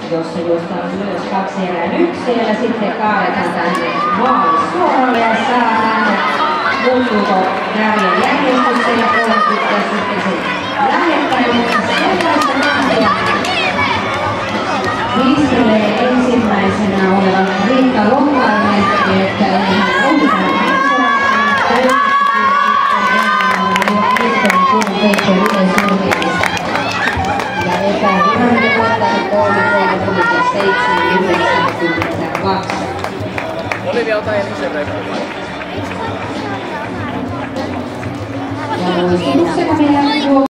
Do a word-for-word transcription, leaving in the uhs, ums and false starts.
jossa juostaan ylös kaksi erään yksi ja sitten kaadetaan tänne maalisuoralle ja saa tänne muuttuuko kärjen järjestystä ja kolmekymmentä ja sitten se lähettää, mutta sellaista tahtoa pistelee ensimmäisenä oleva Riikka Lonkainen, että ei hän onkaan ja epävirallinen voittaja kolme kolmekymmentäseitsemän yhdeksänkymmentäkaksi. Olivia, ota Elisen reppuun. Ja muistutuksena vielä